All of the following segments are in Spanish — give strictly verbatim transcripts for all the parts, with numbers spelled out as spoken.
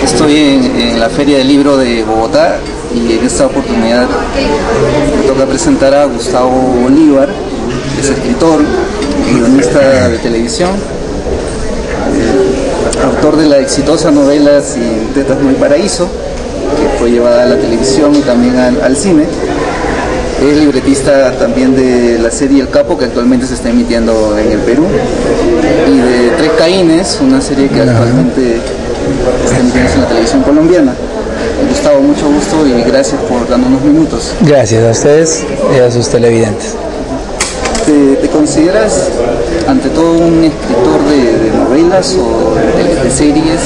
Estoy en, en la Feria del Libro de Bogotá y en esta oportunidad me toca presentar a Gustavo Bolívar, que es escritor, guionista de televisión, eh, autor de la exitosa novela Sin tetas no hay paraíso, que fue llevada a la televisión y también al, al cine. Es libretista también de la serie El Capo, que actualmente se está emitiendo en el Perú, y de Tres Caínes, una serie que actualmente está emitiéndose en la televisión colombiana. Gustavo, mucho gusto y gracias por darnos unos minutos. Gracias a ustedes y a sus televidentes. ¿Te, te consideras ante todo un escritor de, de novelas o de, de series?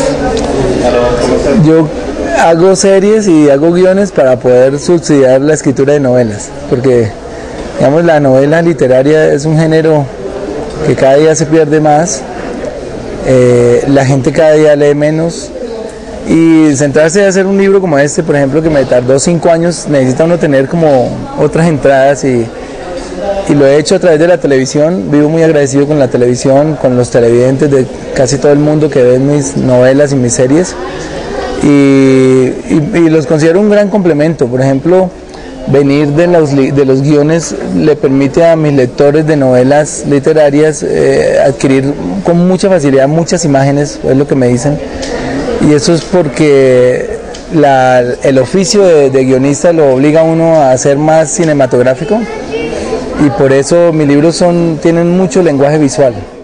Yo hago series y hago guiones para poder subsidiar la escritura de novelas, porque digamos la novela literaria es un género que cada día se pierde más, eh, la gente cada día lee menos, y centrarse a hacer un libro como este, por ejemplo, que me tardó cinco años, necesita uno tener como otras entradas, y, y lo he hecho a través de la televisión. Vivo muy agradecido con la televisión, con los televidentes de casi todo el mundo que ven mis novelas y mis series. Y, y, y los considero un gran complemento. Por ejemplo, venir de los, de los guiones le permite a mis lectores de novelas literarias eh, adquirir con mucha facilidad muchas imágenes, es lo que me dicen, y eso es porque la, el oficio de, de guionista lo obliga a uno a ser más cinematográfico, y por eso mis libros son, tienen mucho lenguaje visual.